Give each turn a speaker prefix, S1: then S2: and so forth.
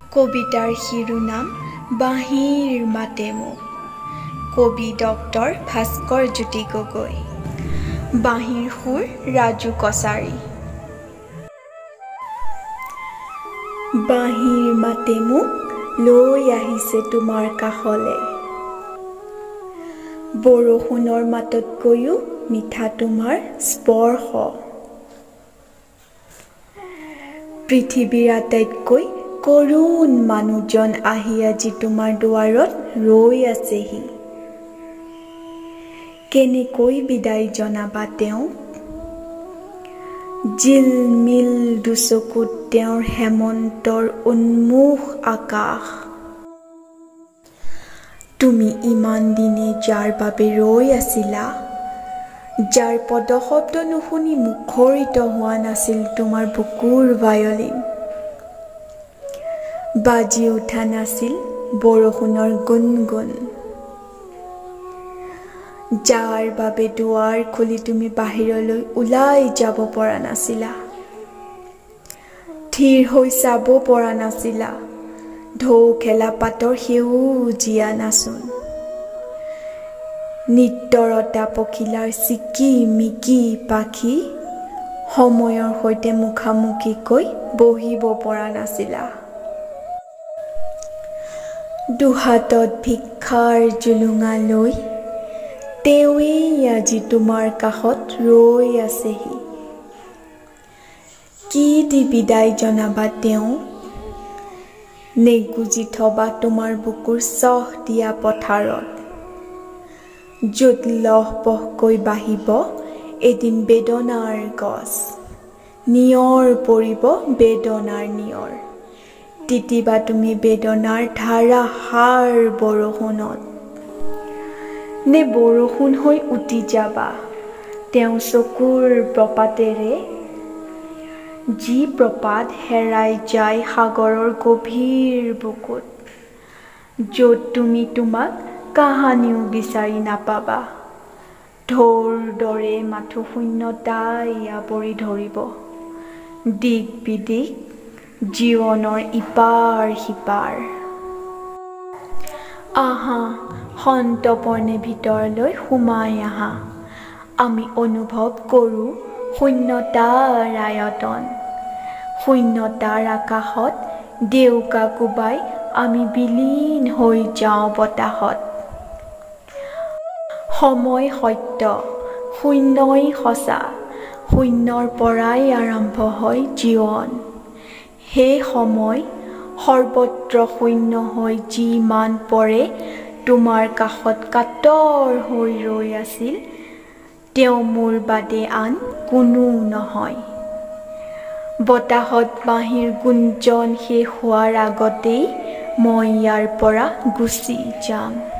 S1: কবিতাৰ শিৰোনাম বাঁহীৰ মাতে মোক। কবি ডক্টৰ ভাস্কৰ জ্যোতি গগৈ। বাঁহীৰ সুৰ ৰাজু কছাৰী। বাঁহীৰ মাতে মোক লৈ আহিছে তোমাৰ কাষলে, বৰষুণৰ মাততকৈও মিঠা তোমাৰ স্পৰ্শ। পৃথিৱীৰ আটাইতকৈ কৰুণ মানুহজন আহি আজি তোমাৰ দুৱাৰত ৰৈ আছেহি। কেনেকৈ বিদায় জনাবা তেওঁক, জিলমিল দুচকুত তেওঁৰ হেমন্তৰ উন্মুখ আকাশ। তুমি ইমান দিনে যাৰ বাবে ৰৈ আছিলা, যাৰ পদশব্দ নুশুনি মুখৰিত হোৱা নাছিল তোমাৰ বুকুৰ ভায়লিন, বাজি উঠা নাছিল বৰষুণৰ গুণগুণ, যাৰ বাবে দুৱাৰ খুলি তুমি বাহিৰলৈ ওলাই যাব পৰা নাছিলা, থিৰ হৈ চাব পৰা নাছিলা ঢৌ খেলা পাতৰ সেউজীয়া নাচোন, নিত্যৰতা পখিলাৰ চিকি মিকি পাখি সময়ৰ সৈতে মুখামুখিকৈ বহিব পৰা নাছিলা। দুহাতত ভিক্ষাৰ জুলুঙা লৈ তেওঁৱেই আজি তোমাৰ কাষত ৰৈ আছেহি। কি দি বিদায় জনাবা তেওঁক, নেগুজি থবা তোমাৰ বুকুৰ চহ দিয়া পথাৰত, য'ত লহপহকৈ বাঢ়িব এদিন বেদনাৰ গছ, নিয়ৰ পৰিব বেদনাৰ নিয়ৰ, তিতিবা তুমি বেদনাৰ ধাৰাসাৰ বৰষুণত। নে বৰষুণ হৈ উটি যাবা তেওঁ চকুৰ প্ৰপাতেৰে, যি প্ৰপাত হেৰাই যায় সাগৰৰ গভীৰ বুকুত, য'ত তুমি তোমাক কাহানিও বিচাৰি নাপাবা। ঢৌৰ দৰে মাথো শূন্যতাই আৱৰি ধৰিব দিক বিদিক জীৱনৰ ইপাৰ সিপাৰ। আহা সন্তপৰ্ণে ভিতৰলৈ সোমাই আহা, আমি অনুভৱ কৰোঁ শূন্যতাৰ আয়তন, শূন্যতাৰ আকাশত ডেউকা কোবাই আমি বিলীন হৈ যাওঁ বতাহত। সময় সত্য, শূন্যই সঁচা, শূন্যৰ পৰাই আৰম্ভ হয় জীৱন। সেই সময় সৰ্বত্ৰ শূন্য হৈ যিমান পৰে তোমাৰ কাষত কাতৰ হৈ ৰৈ আছিল, তেওঁ মোৰ বাদে আন কোনো নহয়। বতাহত বাঁহীৰ গুঞ্জন শেষ হোৱাৰ আগতেই মই ইয়াৰ পৰা গুচি যাম।